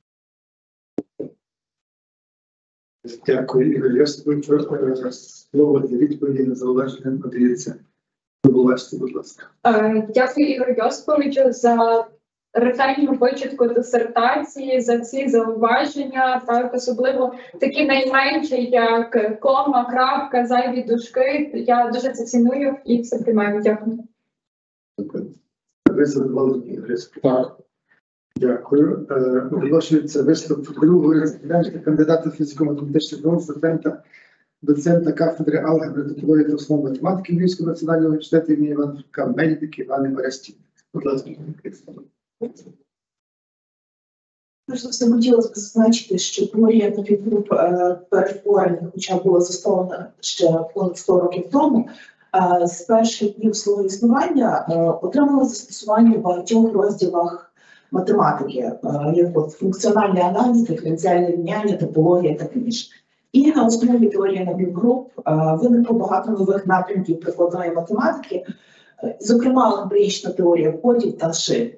A: Дякую, Ігор Йосипович. Слово для відповіді на зауваження надається. Вибачте, будь ласка.
C: Е, Дякую, Ігор Йосиповичу, за ретельну вичитку дисертації, за ці зауваження, так, особливо такі найменші, як кома, крапка, зайві дужки. Я дуже це ціную і все приймаю. Дякую.
A: Дякую. Ви задоволені, Ігор Йосипович?
E: Так.
A: Дякую. Е, Оголошується виступ другого резидента, кандидата фізико-математичних наук, студента, доцента кафедри алгебри, топології та основ математики Львівського національного університету імені Івана Франка, медик Іван Берестін. Будь ласка.
F: Перш за все, хотілося б зазначити, що теорія таких груп перетворення, хоча була заснована ще понад сто років тому, е, з перших днів свого існування е, отримала застосування в багатьох розділах математики, е, як от функціональний аналіз, диференціальне рівняння, топологія та інше. І на основі теорії напівгруп е, виникло багато нових напрямків прикладної математики, е, зокрема алгебраїчна теорія кодів та шифрів.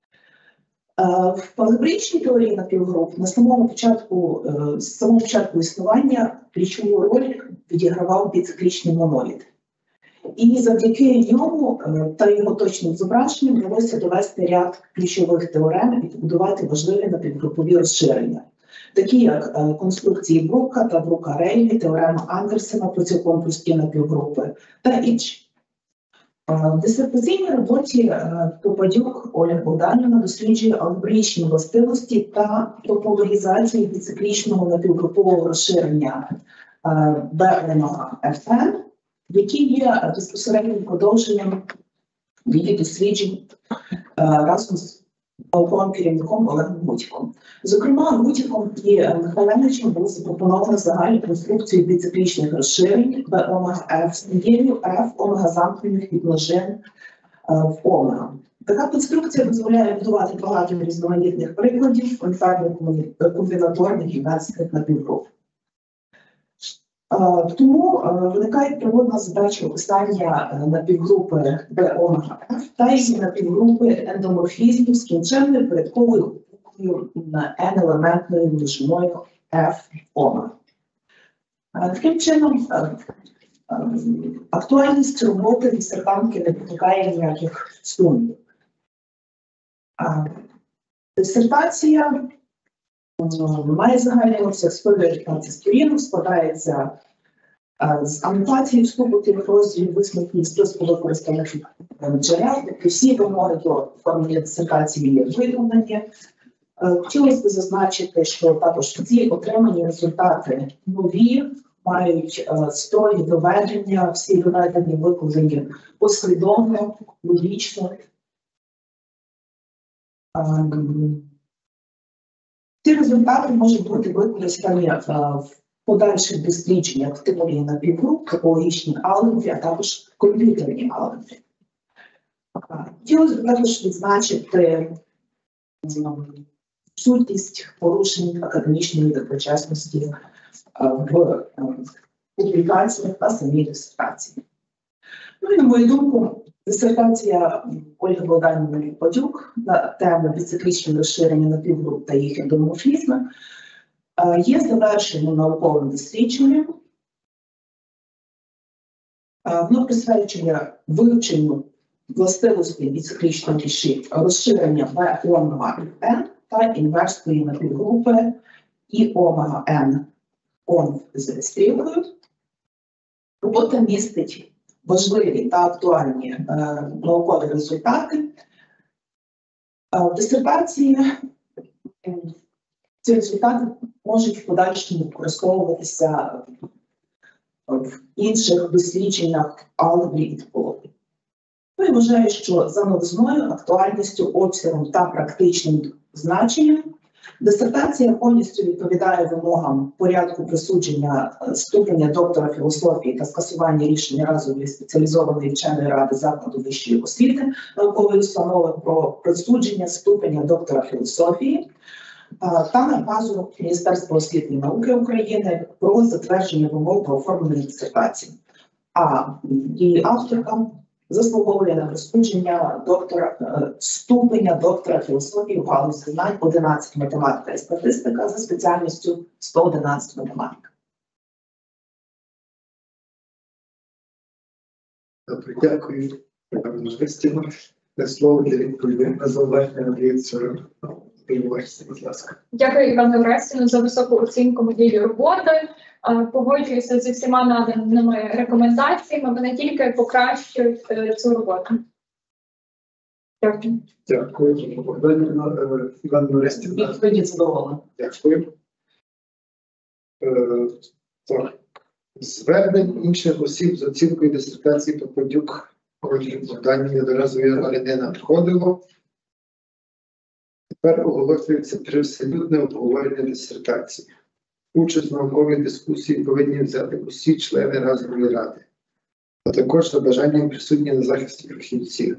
F: В алгебраїчній теорії напівгруп на самому початку, з самого початку існування ключову роль відігравав біциклічний моноліт. І завдяки йому е, та його точним зображенням вдалося довести ряд ключових теорем і побудувати важливі напівгрупові розширення, такі як е, конструкції Брука та Брука-Рейлі, теорема Андерсена про цілком прості напівгрупи та інші. В дисертаційній роботі е, Попадюк Ольга Богданівна досліджує алгебраїчні властивості та топологізацію біциклічного напівгрупового розширення е, Б омега Ф Н, які є безпосереднім продовженням її досліджень е, разом з науковим керівником Олегом Гутіком. Зокрема, Гутіком і Михайленичем було запропоновано загальну конструкцію біциклічних розширень Б омега F з дією F омега замкнених від множин е, в омега. Така конструкція дозволяє будувати багато різноманітних прикладів унітарних комбінаторних і венських напівгруп. Е, Тому е, виникає природна задача описання е, напівгрупи Б омега F та її напівгрупи ендоморфізмів з кінченною порядковою буквою на n-елементною множиною F омега. Е, Таким чином, е, е, актуальність роботи дисертантки не викликає ніяких сумнівів. Е, Дисертація має загальний обсяг сто дев'ятнадцять сторінок, складається е, з анотації вступу тих розділів, висновків, списку використаних джерел, тобто всі вимоги до оформлення дисертації є виконані. Е, Хотілося б зазначити, що також ці отримані результати нові, мають е, строгі доведення, всі доведення викладені послідовно, логічно. Е, Ці результати можуть бути використані е, в подальших дослідженнях в теорії напівгруп, топологічній алгебрі, а також комп'ютерній алгебрі. Е, Хотілося б також відзначити е, сутність порушень академічної доброчесності е, в е, публікаціях та самій дисертації. Ну і, на мою думку, дисертація Ольги Богданівни Попадюк на тему біциклічні розширення напівгруп та їх ендоморфізми е, є завершеним науковим дослідженням. Е, Воно присвячує вивченню властивостей біциклічного розширення Б омега N та інверсної напівгрупи І омега N он з стрілкою. Робота містить важливі та актуальні е, наукові результати. Е, в дисертації е, ці результати можуть в подальшому використовуватися в інших дослідженнях алгебрі і топології. Ну, і вважаю, що за новизною, актуальністю, обсягом та практичним значенням дисертація повністю відповідає вимогам порядку присудження ступеня доктора філософії та скасування рішення разової спеціалізованої вченої ради закладу вищої освіти наукової установи про присудження ступеня доктора філософії та наказу Міністерства освіти і науки України про затвердження вимог до оформлення дисертації. А її авторка заслуговує на присудження доктора, ступеня доктора філософії в галузі знань одинадцять математика і статистика за спеціальністю сто одинадцять математика.
A: Добре, дякую. Христина. Слово для відповіді на зауваження надається співбачці, будь ласка.
C: Дякую, Івану Орестівну, за високу оцінку моєї роботи. Е, Погоджуюся зі всіма наданими рекомендаціями. Вони тільки покращують е, цю роботу. Дякую.
A: Дякую. Богданівна, е, Іван Орестівна.
F: Відповіді задоволена.
A: Дякую. Е, так. Звернень інших осіб з оцінкою дисертації Попадюк Ольги Богданівни до разової ради не надходило. Тепер оголошується привселюдне обговорення дисертації. Участь в науковій дискусії повинні взяти усі члени разової ради, а також за бажанням присутні на захисті фахівців.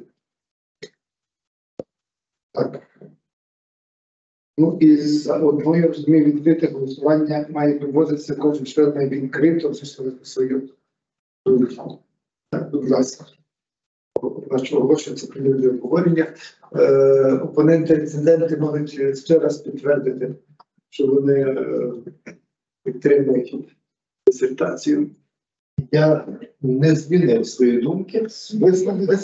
A: Так. Ну і за одною, розумію, відкрите голосування має проводитися, кожен член має відкрито висловити свою думку. Так, будь ласка. Наше оголошення це прилюдне обговорення. Е, опоненти, реценденти можуть ще раз підтвердити, що вони е, підтримують дисертацію. Я
D: не змінив свої думки. Висловити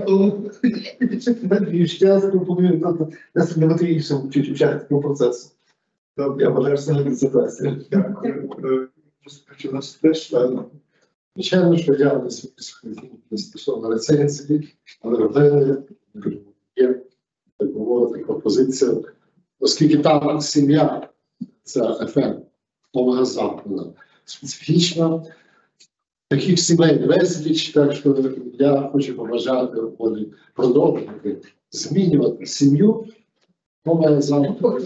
D: і ще раз пропоную дати іншим учасникам процесу. Я вважаю, що це ситуація.
A: Дякую. Е, Хочу нас теж члена.
E: Звичайно, що я не не стосовно рецензії, але в мене є, так би мовити, пропозиція, оскільки там сім'я, ця еф ем, нового замкнена, специфічна, таких сімей безліч, так що я хочу побажати вони продовжувати змінювати сім'ю. Нового замкнена.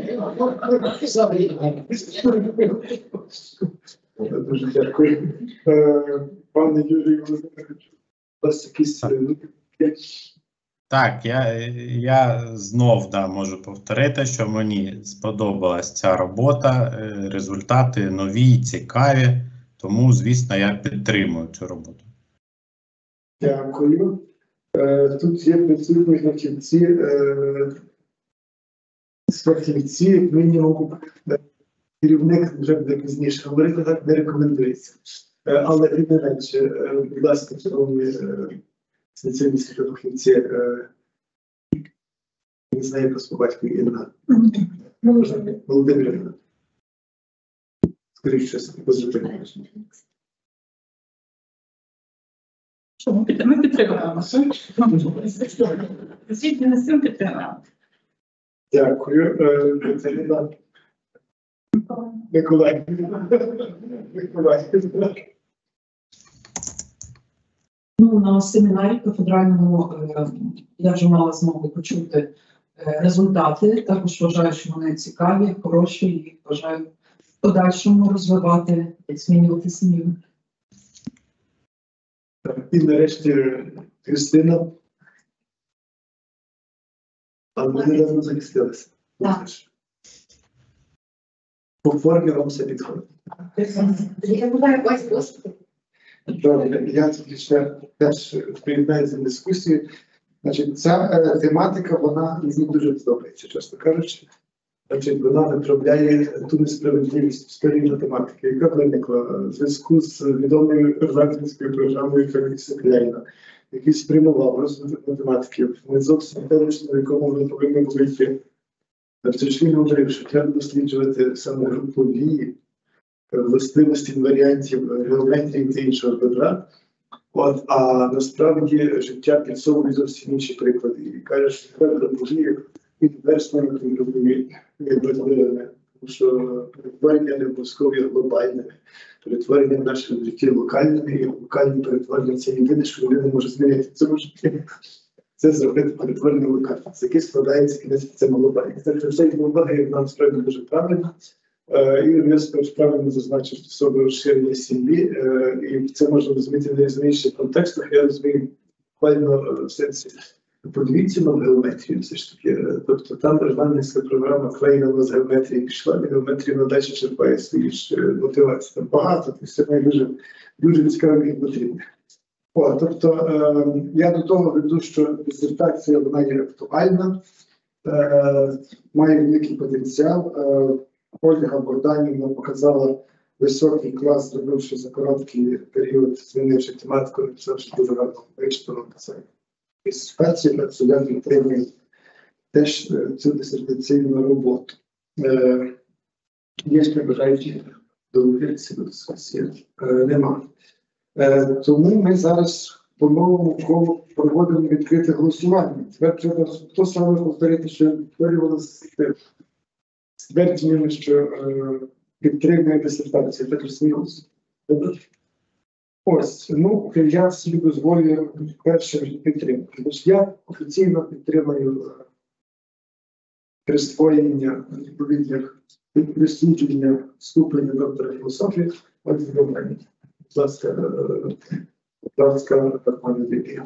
A: Дуже дякую. Е, Пане Юрію, Володимировичу, у вас якісь е, ну, є?
B: Так, я, я знов да, можу повторити, що мені сподобалась ця робота, е, результати нові, цікаві, тому, звісно, я підтримую цю роботу.
A: Дякую. Е, Тут є присутні фахівці, е, фахівці, як мінімум, е, керівник вже буде пізніше говорити, так не рекомендується. Е, Але тим не менше, е, будь ласка, шановні е, спеціалісти фахівці, е, не знаю, просто батько Інна. Володимирівна. Скоріше, щось позитивне.
G: Що ми підтримуємо? Ми підтримуємо. Звідти не всім підтримуємо.
A: Дякую. Е, Катерина. Миколай. Миколай.
H: Ну, на семінарі кафедральному е, я вже мала змогу почути е, результати. Також вважаю, що вони цікаві, хороші і бажаю в подальшому розвивати, змінювати сім'ю.
A: І нарешті Христина. А вони разом захистилися.
F: Так.
A: По формі вам все підходить.
F: Я буваю ось ось.
A: Добре, я тут ще теж приєднаюся до дискусії. Значить, ця е, тематика, вона мені дуже подобається, чесно кажучи. Значить, вона виправляє ту несправедливість в сфері математики, яка виникла в зв'язку з відомою Євангельською програмою Фелікса Кляйна, який спрямував розвиток математики. Ми зовсім певно, в якому ми повинні були йти. Тож він говорив, що треба досліджувати саме групові властивості інваріантів геометрії та іншого бедра. От, а насправді життя підсовує зовсім інші приклади. І каже, що треба групові інверсними групові бедрами. Тому що перетворення не обов'язково є глобальними. Перетворення в нашому житті локальними, і локальні перетворення це єдине, що людина може змінити в цьому житті. Це зробити перетворення локальне, з яких складається кінець це глобальне. Це все глобальне нам справді дуже правильно. І я правильно зазначив стосовно розширення сім'ї, і це можна розуміти в найрізніших контекстах. Я розумію буквально в сенсі подивіться на геометрію, все ж таки. Тобто там Євангельська програма Клейна з геометрії пішла, і геометрія надалі черпає свої ж мотивації. Там багато, то все має дуже, дуже цікаво і потрібно. О, тобто е, я до того веду, що дисертація вона є актуальна, е, має великий потенціал. Е, Ольга Богданівна показала високий клас, зробивши за короткий період, змінивши тематику, написавши дуже гарно вичитано написання. Дисертація студенти отримують теж цю дисертаційну роботу. Е, є ще бажаючі долучитися до дискусії? Е, нема. Е, тому ми зараз по новому колу проводимо відкрите голосування. Тепер треба то саме повторити, що відтворювалося ствердженнями, що е, підтримує дисертацію. Так розумілося. Ось, ну, я собі дозволю перше підтримати. Тож я офіційно підтримую е, присвоєння відповідних присудження ступеня доктора філософії. Ось до мене. Будь ласка, е, будь ласка, пане Дмитрій.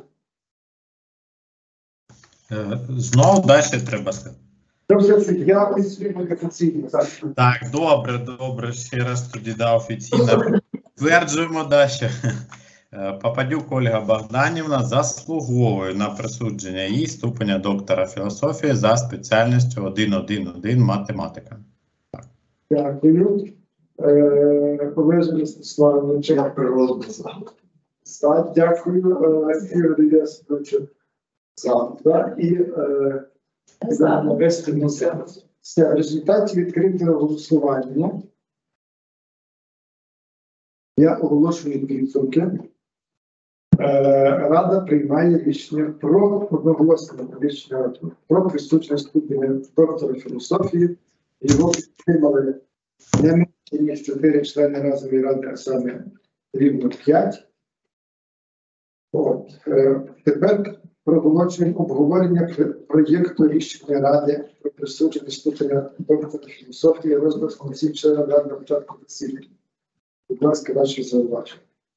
B: Е, Знову далі треба сказати.
A: Тобто я офіційно офіційно, так.
B: Так, добре, добре. Ще раз тоді да, офіційно підтверджуємо далі. Попадюк Ольга Богданівна заслуговує на присудження їй ступеня доктора філософії за спеціальністю один один один математика.
A: Дякую. Е, Олег Ростиславович.
D: Я природу знав.
A: За, дякую. Е, Ігор Іллясович, за. Да, і е,
F: За.
A: навести на себе. Все, в результаті відкритого голосування я оголошую підсумки. Е, Рада приймає рішення про одноголосне рішення про присутність ступеня доктора філософії. Його підтримали не менше ніж чотири члени разової ради, а саме рівно п'ять. От. Е, Тепер продовольчуємо обговорення проєкту рішення Ради про присудження ступеня доктора філософії розвитку всіх членів Ради на початку засідання. Будь ласка, ваші зауваження.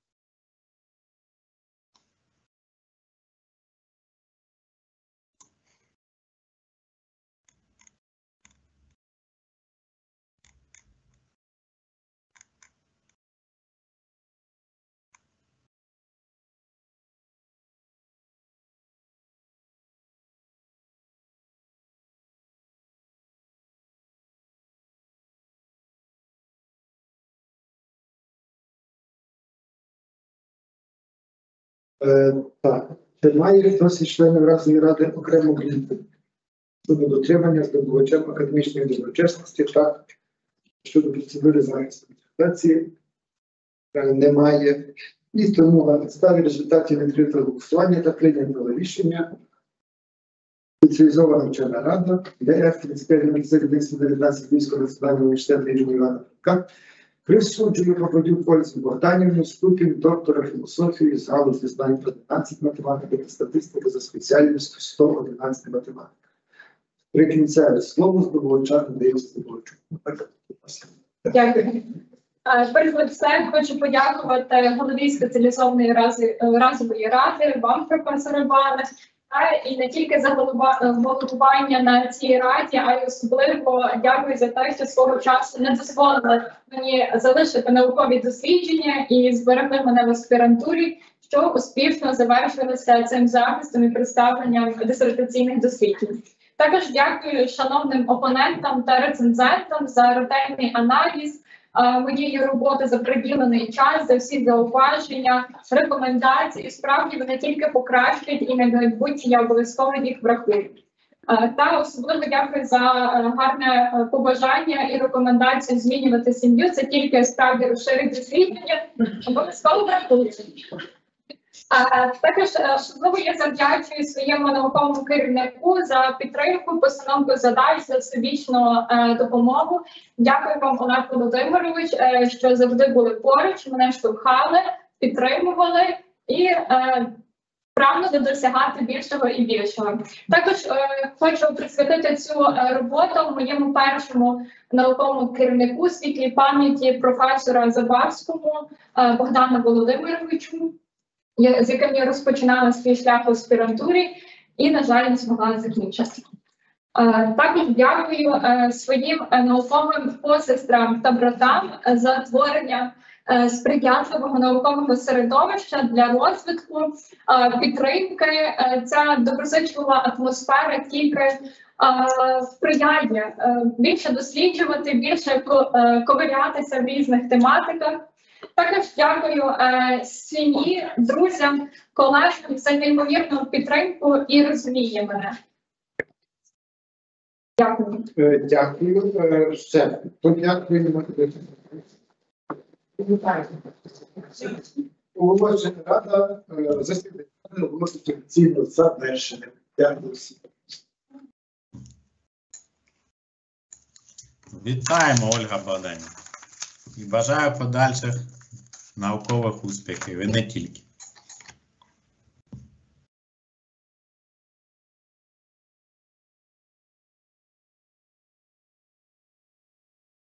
A: Е, так, чи має хтось із членів разової ради окремо клітку щодо дотримання здобувачем академічної доброчесності та щодо процедури захисту дисертації? Е, немає. І тому на підставі результатів відкритого голосування та прийнятого рішення спеціалізована вчена рада, ДФ тридцять п'ять дев'ятнадцять Львівського національного університету імені Івана Франка присуджує Попадюк Ользі Богданівні ступінь доктора філософії з галузі знань одинадцять математики та статистики за спеціальністю сто одинадцять математика. Прикінцеве слово здобувача надає здобувачу.
C: Дякую. Е, Перш за все, хочу подякувати голові спеціалізованої рази- е, разової ради, вам, професор Іване, та і не тільки за голова- е, головування на цій раді, а й особливо дякую за те, що свого часу не дозволили мені залишити наукові дослідження і зберегли мене в аспірантурі, що успішно завершилося цим захистом і представленням дисертаційних досліджень. Також дякую шановним опонентам та рецензентам за ретельний аналіз е, моєї роботи, за приділений час, за всі зауваження, рекомендації. Справді вони тільки покращують і на майбутнє я обов'язково їх врахую. Е, Та особливо дякую за е, гарне е, побажання і рекомендацію змінювати сім'ю. Це тільки справді розширить дослідження. Обов'язково врахую. А, також е, особливо я завдячую своєму науковому керівнику за підтримку, постановку задач, за всебічну е, допомогу. Дякую вам, Олег Володимирович, е, що завжди були поруч, мене штовхали, підтримували і е, прагнули досягати більшого і більшого. Також е, хочу присвятити цю е, роботу моєму першому науковому керівнику, світлій пам'яті професора Забавському е, Богдану Володимировичу, я- з яким я розпочинала свій шлях в аспірантурі і, на жаль, не змогла закінчити. Е, Також дякую е, своїм е, науковим посестрам та братам е, за творення е, сприятливого наукового середовища для розвитку, е, підтримки. Е, Ця доброзичлива атмосфера тільки е, сприяє е, більше досліджувати, більше ко- е, ковирятися в різних тематиках. Також дякую е, сім'ї, друзям, колегам за неймовірну підтримку і розуміння мене. Дякую.
A: Е, Дякую. Е, Все. Подякуємо. Оголошена рада, е, засідання ради оголосить офіційно завершеним. Дякую всім.
B: Вітаємо, Ольга Богданівна. І бажаю подальших наукових успіхів, і не тільки.